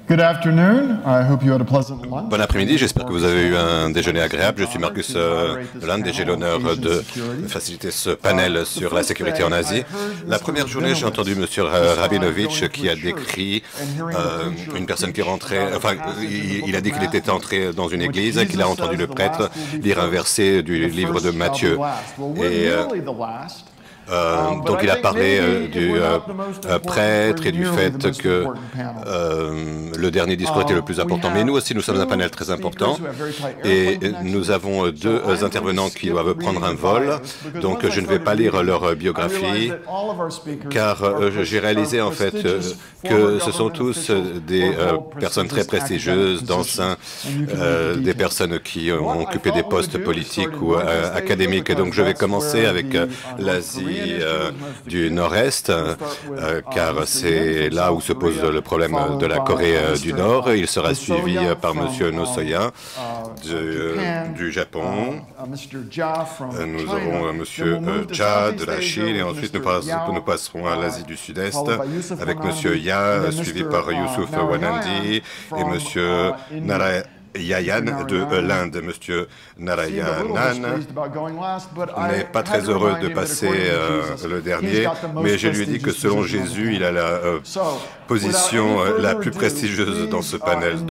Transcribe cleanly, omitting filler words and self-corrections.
Good afternoon. I hope you had a pleasant lunch. Bon après-midi, j'espère que vous avez eu un déjeuner agréable. Je suis Marcus Land et j'ai l'honneur de faciliter ce panel sur la sécurité en Asie. La première journée, j'ai entendu M. Rabinovich qui a décrit une personne qui rentrait, enfin, il a dit qu'il était entré dans une église, qu'il a entendu le prêtre lire un verset du livre de Matthieu. Et donc il a parlé du prêtre et du fait que le dernier discours était le plus important. Mais nous aussi, nous sommes un panel très important et nous avons deux intervenants qui doivent prendre un vol. Donc je ne vais pas lire leur biographie car j'ai réalisé en fait que ce sont tous des personnes très prestigieuses, d'anciens, des personnes qui ont occupé des postes politiques ou académiques. Et donc je vais commencer avec l'Asie du Nord-Est, car c'est là où se pose le problème de la Corée du Nord. Il sera suivi par M. Nosoya du Japon. Nous aurons M. Jha de la Chine et ensuite nous passerons à l'Asie du Sud-Est avec M. Ya, suivi par Youssouf Wanandi et M. Narayan de l'Inde. Monsieur Narayanan n'est pas très heureux de passer le dernier, mais je lui ai dit que selon Jésus, il a la position la plus prestigieuse dans ce panel.